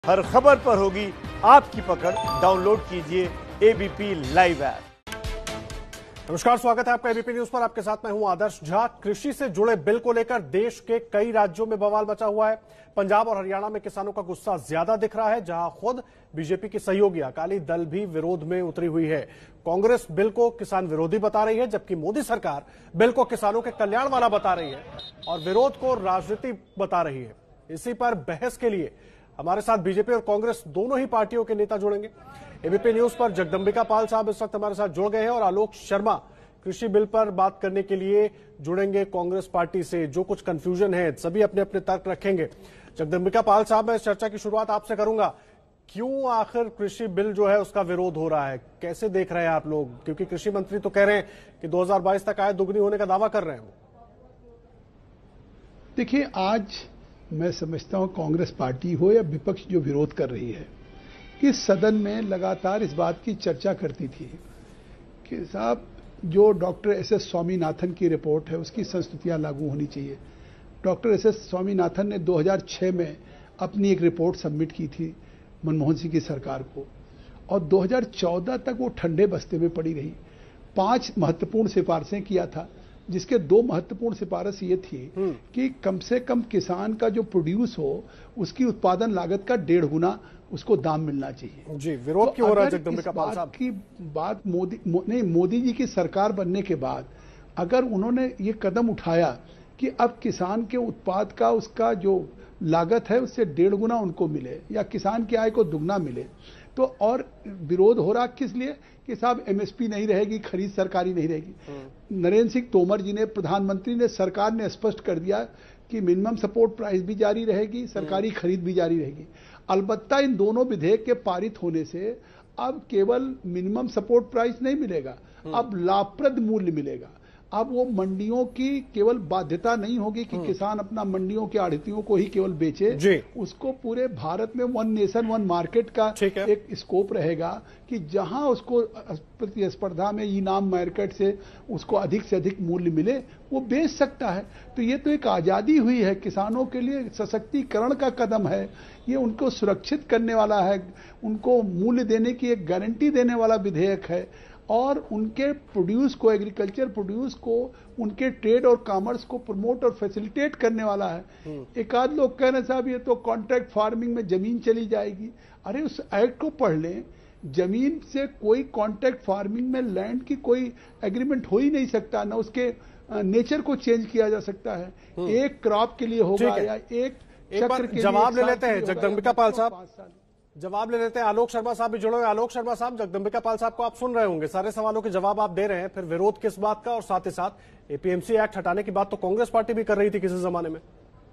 हर खबर पर होगी आपकी पकड़। डाउनलोड कीजिए एबीपी लाइव ऐप। नमस्कार, स्वागत है आपका एबीपी न्यूज पर। आपके साथ मैं हूं आदर्श झा। कृषि से जुड़े बिल को लेकर देश के कई राज्यों में बवाल मचा हुआ है। पंजाब और हरियाणा में किसानों का गुस्सा ज्यादा दिख रहा है, जहां खुद बीजेपी की सहयोगी अकाली दल भी विरोध में उतरी हुई है। कांग्रेस बिल को किसान विरोधी बता रही है, जबकि मोदी सरकार बिल को किसानों के कल्याण वाला बता रही है और विरोध को राजनीति बता रही है। इसी पर बहस के लिए हमारे साथ बीजेपी और कांग्रेस दोनों ही पार्टियों के नेता जुड़ेंगे। एबीपी न्यूज पर जगदंबिका पाल साहब इस वक्त हमारे साथ जुड़ गए हैं और आलोक शर्मा कृषि बिल पर बात करने के लिए जुड़ेंगे कांग्रेस पार्टी से। जो कुछ कंफ्यूजन है सभी अपने अपने तर्क रखेंगे। जगदंबिका पाल साहब, मैं इस चर्चा की शुरुआत आपसे करूंगा। क्यों आखिर कृषि बिल जो है उसका विरोध हो रहा है, कैसे देख रहे हैं आप लोग? क्योंकि कृषि मंत्री तो कह रहे हैं कि 2022 तक आय दुगनी होने का दावा कर रहे हैं वो। देखिए, आज मैं समझता हूं कांग्रेस पार्टी हो या विपक्ष जो विरोध कर रही है, कि सदन में लगातार इस बात की चर्चा करती थी कि साहब जो डॉक्टर एस.एस. स्वामीनाथन की रिपोर्ट है उसकी संस्तुतियां लागू होनी चाहिए। Doctor SS. स्वामीनाथन ने 2006 में अपनी एक रिपोर्ट सबमिट की थी मनमोहन सिंह की सरकार को, और 2014 तक वो ठंडे बस्ते में पड़ी रही। 5 महत्वपूर्ण सिफारिशें किया था, जिसके 2 महत्वपूर्ण सिफारिश ये थी कि कम से कम किसान का जो प्रोड्यूस हो उसकी उत्पादन लागत का 1.5 गुना उसको दाम मिलना चाहिए। जी, विरोध क्यों हो रहा है जगदंबिका पाल साहब? की बात मोदी जी की सरकार बनने के बाद अगर उन्होंने ये कदम उठाया कि अब किसान के उत्पाद का उसका जो लागत है उससे 1.5 गुना उनको मिले या किसान की आय को दुगना मिले, तो और विरोध हो रहा किस लिए कि साहब एमएसपी नहीं रहेगी, खरीद सरकारी नहीं रहेगी। नरेंद्र सिंह तोमर जी ने, प्रधानमंत्री ने, सरकार ने स्पष्ट कर दिया कि मिनिमम सपोर्ट प्राइस भी जारी रहेगी, सरकारी खरीद भी जारी रहेगी। अलबत्ता इन दोनों विधेयक के पारित होने से अब केवल मिनिमम सपोर्ट प्राइस नहीं मिलेगा, अब लाभप्रद मूल्य मिलेगा। अब वो मंडियों की केवल बाध्यता नहीं होगी कि किसान अपना मंडियों के आढ़तियों को ही केवल बेचे, उसको पूरे भारत में वन नेशन वन मार्केट का एक स्कोप रहेगा कि जहां उसको प्रतिस्पर्धा में ई नाम मार्केट से उसको अधिक से अधिक मूल्य मिले वो बेच सकता है। तो ये तो एक आजादी हुई है, किसानों के लिए सशक्तिकरण का कदम है, ये उनको सुरक्षित करने वाला है, उनको मूल्य देने की एक गारंटी देने वाला विधेयक है, और उनके प्रोड्यूस को, एग्रीकल्चर प्रोड्यूस को, उनके ट्रेड और कॉमर्स को प्रमोट और फैसिलिटेट करने वाला है। एक आध लोग कह रहे साहब ये तो कॉन्ट्रैक्ट फार्मिंग में जमीन चली जाएगी। अरे उस एक्ट को पढ़ लें, जमीन से कोई कॉन्ट्रैक्ट फार्मिंग में लैंड की कोई एग्रीमेंट हो ही नहीं सकता, ना उसके नेचर को चेंज किया जा सकता है। एक क्रॉप के लिए होगा या एक चक्र के लिए। जवाब ले लेते हैं जगदंबिका पाल साहब, जवाब ले लेते हैं। आलोक शर्मा साहब भी जुड़े हुए। आलोक शर्मा साहब, जगदंबिका पाल साहब को आप सुन रहे होंगे, सारे सवालों के जवाब आप दे रहे हैं, फिर विरोध किस बात का, और साथ ही साथ एपीएमसी एक्ट हटाने की बात तो कांग्रेस पार्टी भी कर रही थी किसी जमाने में।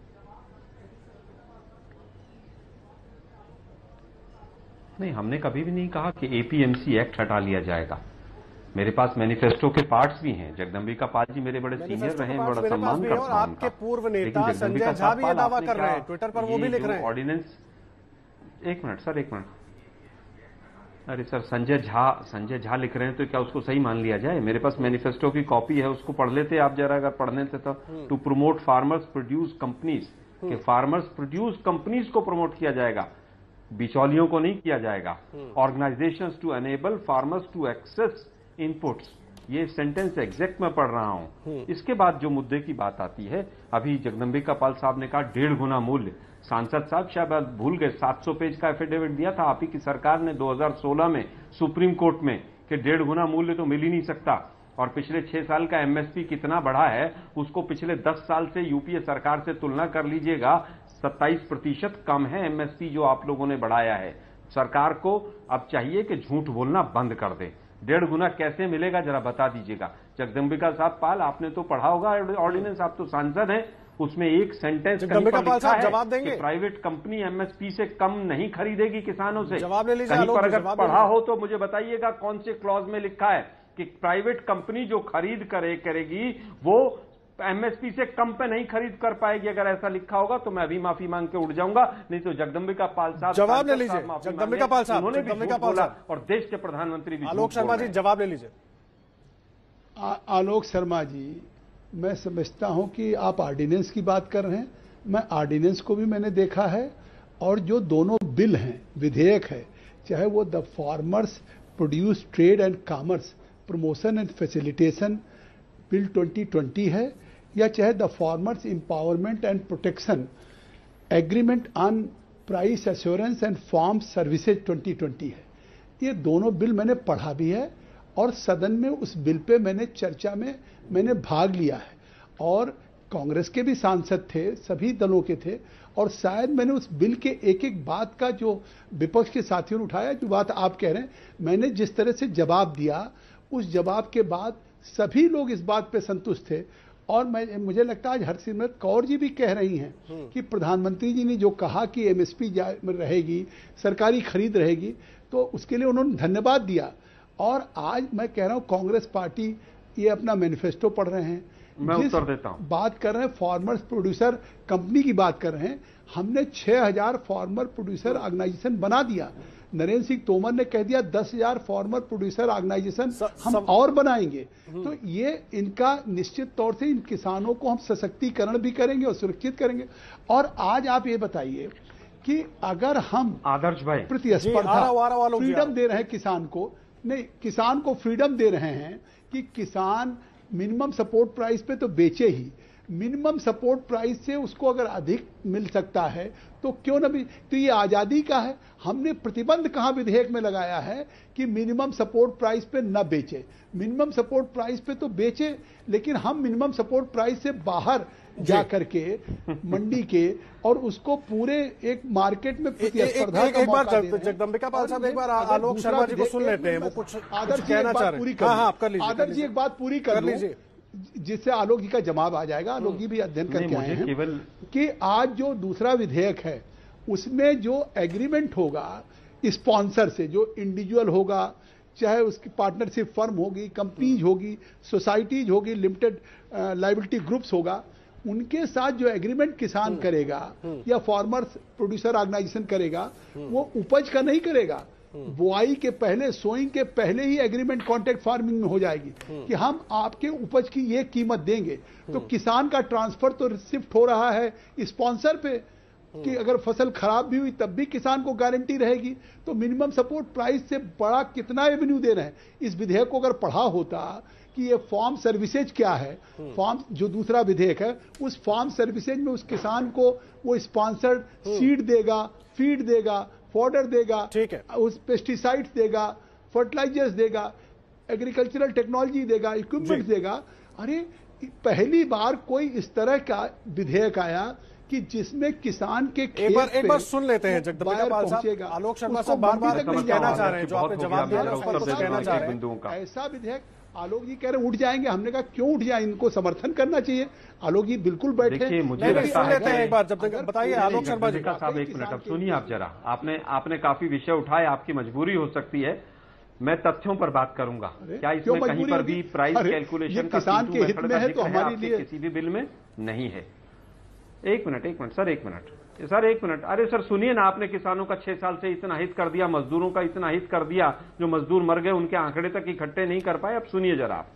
नहीं, हमने कभी भी नहीं कहा कि एपीएमसी एक्ट हटा लिया जाएगा। मेरे पास मैनिफेस्टो के पार्ट्स भी हैं। जगदंबिका पाल जी मेरे बड़े सीनियर रहे हैं, बड़ा सम्मान करता हूं। आपके पूर्व नेता संजय झा भी ये दावा कर रहे हैं, ट्विटर पर वो भी लिख रहे हैं। ऑर्डिनेंस, एक मिनट सर, एक मिनट। अरे सर, संजय झा लिख रहे हैं तो क्या उसको सही मान लिया जाए? मेरे पास मैनिफेस्टो की कॉपी है, उसको पढ़ लेते आप जरा, अगर पढ़ने से तो। To promote farmers produce companies, के फार्मर्स प्रोड्यूस कंपनीज को प्रमोट किया जाएगा, बिचौलियों को नहीं किया जाएगा। Organisations to enable farmers to access inputs, ये सेंटेंस एग्जैक्ट में पढ़ रहा हूं। इसके बाद जो मुद्दे की बात आती है, अभी जगदंबिका पाल साहब ने कहा 1.5 गुना मूल्य। सांसद साहब शायद भूल गए, 700 पेज का एफिडेविट दिया था आप ही की सरकार ने 2016 में सुप्रीम कोर्ट में कि 1.5 गुना मूल्य तो मिल ही नहीं सकता। और पिछले 6 साल का एमएसपी कितना बढ़ा है उसको पिछले 10 साल से यूपीए सरकार से तुलना कर लीजिएगा, 27% कम है एमएसपी जो आप लोगों ने बढ़ाया है। सरकार को अब चाहिए कि झूठ बोलना बंद कर दे। 1.5 गुना कैसे मिलेगा जरा बता दीजिएगा। जगदंबिका साहब पाल, आपने तो पढ़ा होगा ऑर्डिनेंस, आप तो सांसद हैं, उसमें एक सेंटेंस कहीं पर लिखा है जवाब देंगे? कि प्राइवेट कंपनी एमएसपी से कम नहीं खरीदेगी किसानों से। जवाब ले लीजिए। कहीं पर अगर पढ़ा हो तो मुझे बताइएगा कौन से क्लॉज में लिखा है कि प्राइवेट कंपनी जो खरीद करेगी वो एमएसपी से कम पे नहीं खरीद कर पाएगी। अगर ऐसा लिखा होगा तो मैं अभी माफी मांग के उठ जाऊंगा, नहीं तो जगदंबिका पाल साहब जवाब ले लीजिए। जगदंबिका पाल साहब, उन्होंने भी झूठ बोला और देश के प्रधानमंत्री भी। आलोक शर्मा जी जवाब ले लीजिए। आलोक शर्मा जी, मैं समझता हूं कि आप ऑर्डिनेंस की बात कर रहे हैं। मैं ऑर्डिनेंस को भी मैंने देखा है और जो दोनों बिल हैं, विधेयक है, चाहे वो the farmers produce trade and commerce promotion and facilitation bill 2020 है, या चाहे the farmers empowerment and protection agreement on price assurance and farm services 2020 है। ये दोनों बिल मैंने पढ़ा भी है और सदन में उस बिल पे मैंने चर्चा में मैंने भाग लिया है, और कांग्रेस के भी सांसद थे, सभी दलों के थे, और शायद मैंने उस बिल के एक एक बात का जो विपक्ष के साथियों ने उठाया, जो बात आप कह रहे हैं, मैंने जिस तरह से जवाब दिया, उस जवाब के बाद सभी लोग इस बात पे संतुष्ट थे। और मुझे लगता है आज हरसिमरत कौर जी भी कह रही हैं कि प्रधानमंत्री जी ने जो कहा कि एमएसपी रहेगी, सरकारी खरीद रहेगी, तो उसके लिए उन्होंने धन्यवाद दिया। और आज मैं कह रहा हूं कांग्रेस पार्टी ये अपना मैनिफेस्टो पढ़ रहे हैं, मैं उत्तर देता हूं, बात कर रहे हैं फार्मर्स प्रोड्यूसर कंपनी की बात कर रहे हैं। हमने 6000 फार्मर प्रोड्यूसर ऑर्गेनाइजेशन बना दिया। नरेंद्र सिंह तोमर ने कह दिया 10,000 फार्मर प्रोड्यूसर ऑर्गेनाइजेशन हम और बनाएंगे। तो ये इनका निश्चित तौर से इन किसानों को हम सशक्तिकरण भी करेंगे और सुरक्षित करेंगे। और आज आप ये बताइए कि अगर हम आदर्श भाई प्रतिस्पर्धा फ्रीडम दे रहे हैं किसान को, नहीं, किसान को फ्रीडम दे रहे हैं कि किसान मिनिमम सपोर्ट प्राइस पे तो बेचे ही, मिनिमम सपोर्ट प्राइस से उसको अगर अधिक मिल सकता है तो क्यों ना भी, तो ये आजादी का है। हमने प्रतिबंध कहां विधेयक में लगाया है कि मिनिमम सपोर्ट प्राइस पे न बेचे, मिनिमम सपोर्ट प्राइस पे तो बेचे, लेकिन हम मिनिमम सपोर्ट प्राइस से बाहर जा करके मंडी के और उसको पूरे एक मार्केट में प्रतिस्पर्धा का एक बार जगदम्बिका पाल साहब, एक बार आलोक शर्मा जी को सुन लेते हैं, वो कुछ आदर्श जी कहना चाह रहे हैं। आदर्श जी एक बात पूरी कर लीजिए, जिससे आलोक जी का जवाब आ जाएगा। आलोक जी भी अध्ययन करके आए हैं कि आज जो दूसरा विधेयक है उसमें जो एग्रीमेंट होगा स्पॉन्सर से, जो इंडिविजुअल होगा, चाहे उसकी पार्टनरशिप फर्म होगी, कंपनीज होगी, सोसाइटीज होगी, लिमिटेड लायबिलिटी ग्रुप्स होगा, उनके साथ जो एग्रीमेंट किसान करेगा या फार्मर्स प्रोड्यूसर ऑर्गेनाइजेशन करेगा, वो उपज का नहीं करेगा, बुआई के पहले, सोइंग के पहले ही एग्रीमेंट कॉन्ट्रैक्ट फार्मिंग में हो जाएगी कि हम आपके उपज की ये कीमत देंगे। तो किसान का ट्रांसफर तो शिफ्ट हो रहा है स्पॉन्सर पे कि अगर फसल खराब भी हुई तब भी किसान को गारंटी रहेगी। तो मिनिमम सपोर्ट प्राइस से बड़ा कितना रेवेन्यू दे रहे हैं। इस विधेयक को अगर पढ़ा होता कि ये फार्म सर्विसेज क्या है, फार्म जो दूसरा विधेयक है, उस फार्म सर्विसेज में उस किसान को वो स्पॉन्सर्ड सीड देगा, फीड देगा, फॉडर देगा, ठीक है, उस पेस्टिसाइड्स देगा, फर्टिलाइजर्स देगा, एग्रीकल्चरल टेक्नोलॉजी देगा, इक्विपमेंट देगा। अरे पहली बार कोई इस तरह का विधेयक आया कि जिसमें किसान के एक बार सुन लेते हैं जगदम्बिका पाल साहब। आलोक शर्मा साहब बार-बार कुछ कहना चाह रहे हैं, जो आपने जवाब दिया उस पर कुछ कहना चाह रहे हैं। ऐसा विधेयक आलोक जी कह रहे उठ जाएंगे, हमने कहा क्यों उठ जाए, इनको समर्थन करना चाहिए। आलोक जी बिल्कुल बैठे, सुन लेते हैं एक बार। जब तक बताइए आलोक शर्मा जी साहब, एक मिनट अब सुनिए आप जरा। आपने काफी विषय उठाए, आपकी मजबूरी हो सकती है, मैं तथ्यों पर बात करूंगा। क्या इसमें कहीं पर भी प्राइस कैलकुलेशन का किसान के हित में है तो हमारे लिए किसी भी बिल में नहीं है। एक मिनट सर, एक मिनट। अरे सर सुनिए ना, आपने किसानों का 6 साल से इतना हित कर दिया, मजदूरों का इतना हित कर दिया, जो मजदूर मर गए उनके आंकड़े तक इकट्ठे नहीं कर पाए। अब सुनिए जरा, आप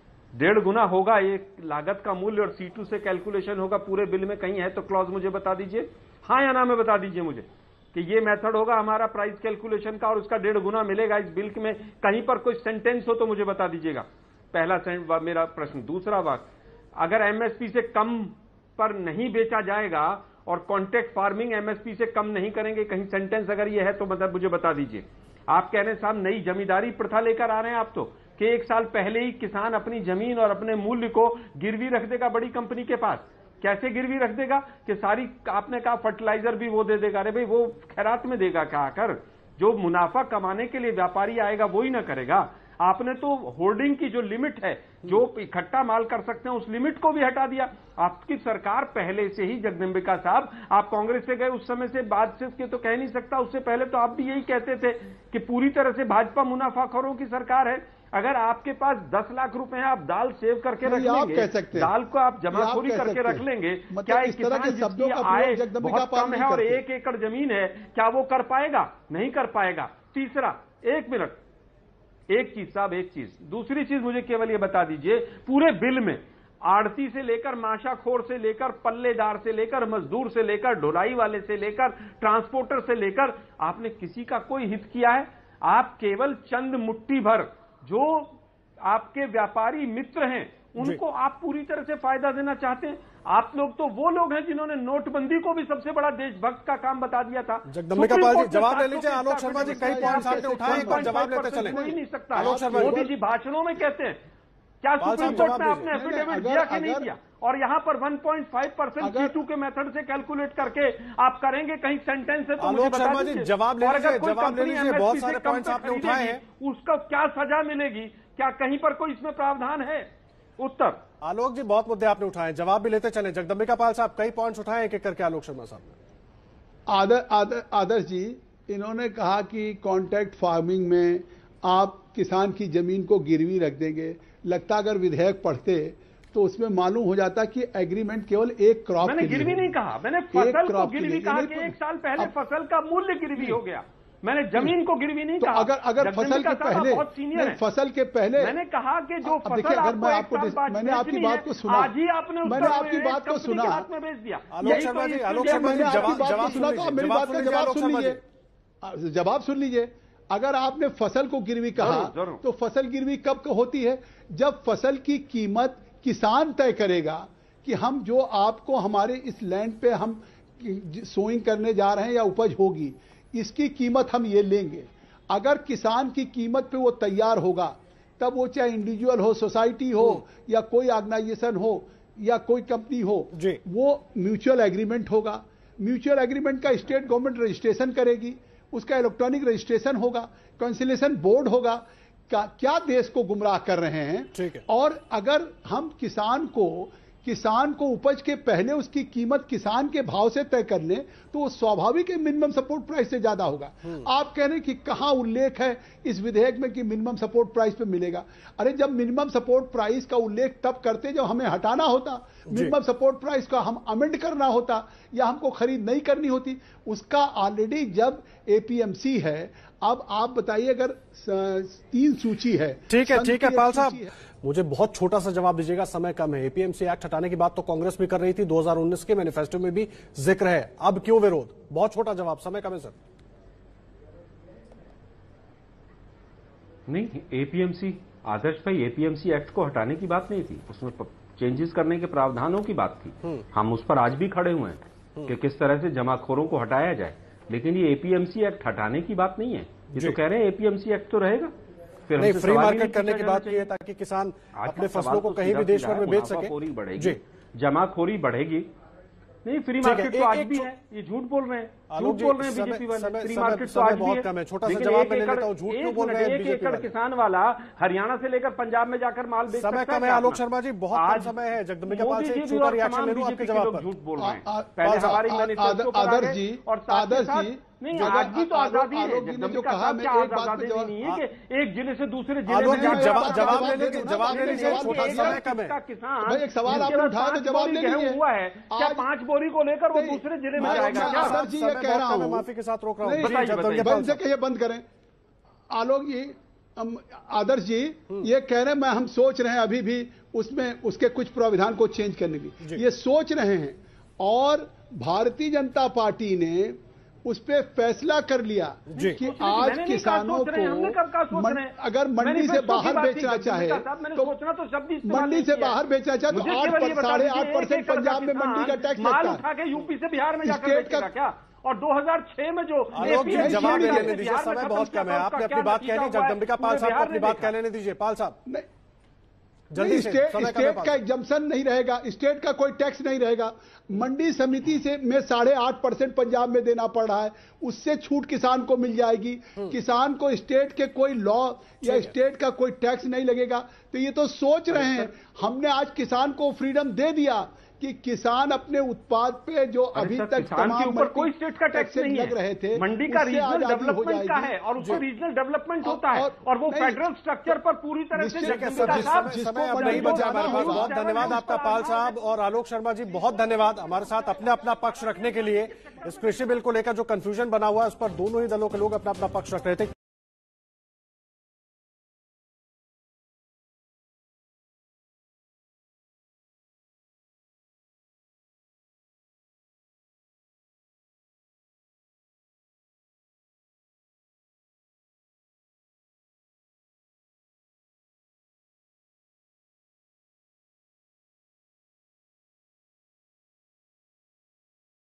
1.5 गुना होगा ये लागत का मूल्य और C2 से कैलकुलेशन होगा पूरे बिल में। कहीं है तो क्लॉज मुझे बता दीजिए, हाँ या ना में बता दीजिए मुझे कि ये मेथड होगा हमारा प्राइस कैलकुलेशन का और उसका 1.5 गुना मिलेगा इस बिल में। कहीं पर कोई सेंटेंस हो तो मुझे बता दीजिएगा। पहला मेरा प्रश्न। दूसरा बात, अगर एमएसपी से कम पर नहीं बेचा जाएगा और कॉन्ट्रैक्ट फार्मिंग एमएसपी से कम नहीं करेंगे, कहीं सेंटेंस अगर ये है तो मतलब मुझे बता दीजिए। आप कह रहे हैं साहब नई जमींदारी प्रथा लेकर आ रहे हैं आप तो, कि 1 साल पहले ही किसान अपनी जमीन और अपने मूल्य को गिरवी रख देगा बड़ी कंपनी के पास। कैसे गिरवी रख देगा कि सारी, आपने कहा फर्टिलाइजर भी वो दे देगा। अरे भाई वो खैरात में देगा क्या आकर? जो मुनाफा कमाने के लिए व्यापारी आएगा वो ही ना करेगा। आपने तो होर्डिंग की जो लिमिट है, जो इकट्ठा माल कर सकते हैं, उस लिमिट को भी हटा दिया। आपकी सरकार पहले से ही, जगदम्बिका साहब आप कांग्रेस से गए उस समय से, बाद से के तो कह नहीं सकता, उससे पहले तो आप भी यही कहते थे कि पूरी तरह से भाजपा मुनाफाखोरों की सरकार है। अगर आपके पास 10 लाख रुपए हैं, आप दाल सेव करके रख लेंगे, दाल को आप जमाखोरी करके रख लेंगे, क्या एक किसान जिसकी आय बहुत कम है और 1 एकड़ जमीन है, क्या वो कर पाएगा? नहीं कर पाएगा। तीसरा, 1 मिनट, एक चीज साहब, एक चीज। दूसरी चीज मुझे केवल ये बता दीजिए, पूरे बिल में आड़ती से लेकर माशाखोर से लेकर पल्लेदार से लेकर मजदूर से लेकर ढुलाई वाले से लेकर ट्रांसपोर्टर से लेकर आपने किसी का कोई हित किया है? आप केवल चंद मुट्ठी भर जो आपके व्यापारी मित्र हैं उनको आप पूरी तरह से फायदा देना चाहते हैं। आप लोग तो वो लोग हैं जिन्होंने नोटबंदी को भी सबसे बड़ा देशभक्त का काम बता दिया था। जगदम्बिका पाल जी जवाब ले लीजिए। आलोक शर्मा जी कई पॉइंट्स आपने उठाए, एक बार जवाब लेते चले। कोई नहीं सकता। आलोक शर्मा मोदी जी भाषणों में कहते हैं, क्या सुप्रीम कोर्ट में आपने एफिडेविट दिया कि नहीं दिया? और यहाँ पर 1.5% T2 के मेथड से कैलकुलेट करके आप करेंगे कहीं सेंटेंस है तो मुझे बता शर्मा जी दीजिए। जवाब ले लीजिए, जवाब ले लीजिए। बहुत सारे कम पॉइंट्स आपने उठाए हैं, उसका क्या सजा मिलेगी? क्या कहीं पर कोई इसमें प्रावधान है? उत्तर। आलोक जी बहुत मुद्दे आपने उठाए, जवाब भी लेते चले। जगदम्बिका पाल साहब कई पॉइंट्स उठाए एक एक करके आलोक शर्मा साहब ने। आदर्श जी, इन्होंने कहा कि कॉन्ट्रैक्ट फार्मिंग में आप किसान की जमीन को गिरवी रख देंगे। लगता अगर विधेयक पढ़ते तो उसमें मालूम हो जाता कि एग्रीमेंट केवल एक क्रॉप मैंने गिरवी नहीं कहा, मैंने फसल को गिरवी कहा कि एक साल पहले फसल का मूल्य गिरवी हो गया। मैंने जमीन को गिरवी नहीं कहा। अगर फसल के पहले बहुत सीनियर है, फसल के पहले मैंने कहा कि जो फसल अगर मैं आपको मैंने आपकी बात को सुना, आज ही आपने मैंने आपकी बात को सुना, में भेज दिया। आलोक शर्मा जी, आलोक शर्मा जी जवाब सुना तो मेरी बात का जवाब सुन लीजिए, जवाब सुन लीजिए। अगर आपने फसल को गिरवी कहा तो फसल गिरवी कब होती है? जब फसल की कीमत किसान तय करेगा कि हम जो आपको हमारे इस लैंड पे हम सोइंग करने जा रहे हैं या उपज होगी, इसकी कीमत हम ये लेंगे। अगर किसान की कीमत पे वो तैयार होगा, तब वो चाहे इंडिविजुअल हो, सोसाइटी हो या कोई ऑर्गेनाइजेशन हो या कोई कंपनी हो, वो म्यूचुअल एग्रीमेंट होगा। म्यूचुअल एग्रीमेंट का स्टेट गवर्नमेंट रजिस्ट्रेशन करेगी, उसका इलेक्ट्रॉनिक रजिस्ट्रेशन होगा, कंसिलेशन बोर्ड होगा। क्या देश को गुमराह कर रहे हैं? ठीक है। और अगर हम किसान को उपज के पहले उसकी कीमत किसान के भाव से तय कर लें तो वो स्वाभाविक है मिनिमम सपोर्ट प्राइस से ज्यादा होगा। आप कह रहे हैं कि कहां उल्लेख है इस विधेयक में कि मिनिमम सपोर्ट प्राइस पे मिलेगा? अरे जब मिनिमम सपोर्ट प्राइस का उल्लेख तब करते जब हमें हटाना होता, मिनिमम सपोर्ट प्राइस का हम अमेंड करना होता या हमको खरीद नहीं करनी होती। उसका ऑलरेडी जब एपीएमसी है, अब आप बताइए अगर 3 सूची है। ठीक है पाल साहब, मुझे बहुत छोटा सा जवाब दीजिएगा, समय कम है। एपीएमसी एक्ट हटाने की बात तो कांग्रेस भी कर रही थी, 2019 के मैनिफेस्टो में भी जिक्र है, अब क्यों विरोध? बहुत छोटा जवाब, समय कम है सर। नहीं, एपीएमसी आदर्श भाई, एपीएमसी एक्ट को हटाने की बात नहीं थी, उसमें चेंजेस करने के प्रावधानों की बात थी। हम उस पर आज भी खड़े हुए हैं कि किस तरह से जमाखोरों को हटाया जाए, लेकिन ये एपीएमसी एक्ट हटाने की बात नहीं है। ये तो कह रहे हैं एपीएमसी एक्ट तो रहेगा, फिर नहीं, फ्री मार्केट करने की बात की है ताकि किसान अपने फसलों को कहीं भी देश भर में बेच सके। बढ़ेगी, जमाखोरी बढ़ेगी। नहीं, फ्री मार्केट तो आज भी है, ये झूठ बोल रहे हैं, झूठ बोल रहे हैं बीजेपी वाले। फ्री मार्केट तो आज भी है। छोटा सा जवाब मैं लेता हूं, झूठ क्यों बोल रहे हैं? 1 एकड़ किसान वाला हरियाणा से लेकर पंजाब में जाकर माल बेच सकता है। समय कम है आलोक शर्मा जी, बहुत कम समय है। जगदम्बिका पाल से एक छोटा रिएक्शन ले लूं आपके जवाब पर। झूठ बोल रहे हैं, पहले हमारी मैनिफेस्टो पर आदर्श जी, और आदर्श जी नहीं, आज भी तो आजादी है। जो कहा मैं एक बात पे नहीं है कि एक जिले से दूसरे जिले में जवाब ले लीजिए, छोटा समय कम है। किसान एक सवाल आपने उठाया तो जवाब ले लीजिए। हुआ है क्या 5 बोरी को लेकर वो दूसरे जिले में जाएगा क्या? सर जी, ये कह रहा हूं, माफी के साथ रोक रहा हूं, बंद करें। आलोक जी, आदर्श जी ये कह रहे हैं, मैं हम सोच रहे हैं अभी भी उसमें उसके कुछ प्राविधान को चेंज करने की, ये सोच रहे हैं। और भारतीय जनता पार्टी ने उस पर फैसला कर लिया कि आज किसानों को अगर मंडी से बाहर बेचना चाहे तो मंडी से बाहर बेचना चाहे तो 8.5% पंजाब में मंडी का टैक्स लगता है, यूपी से बिहार में जाकर बेचेगा क्या? और 2006 में जो जवाब लेने दीजिए, समय बहुत कम है। आपने अपनी बात कह दी, जगदम्बिका पाल साहब अपनी बात कह लेने दीजिए। पाल साहब जल्दी से, स्टेट का एग्जम्पशन नहीं रहेगा, स्टेट का कोई टैक्स नहीं रहेगा। मंडी समिति से में 8.5% पंजाब में देना पड़ रहा है, उससे छूट किसान को मिल जाएगी। किसान को स्टेट के कोई लॉ या स्टेट का कोई टैक्स नहीं लगेगा। तो ये तो सोच रहे हैं, हमने आज किसान को फ्रीडम दे दिया कि किसान अपने उत्पाद पे जो अभी तक तमाम के ऊपर कोई स्टेट का टैक्स नहीं लग रहे थे, मंडी का रीजनल डेवलपमेंट का है और उसको रीजनल डेवलपमेंट होता है और वो फेडरल स्ट्रक्चर पर पूरी तरह से समय अब नहीं बचा हमारे पास। बहुत धन्यवाद आपका पाल साहब और आलोक शर्मा जी, बहुत धन्यवाद हमारे साथ अपना पक्ष रखने के लिए। इस कृषि बिल को लेकर जो कंफ्यूजन बना हुआ है उस पर दोनों ही दलों के लोग अपना पक्ष रख रहे थे।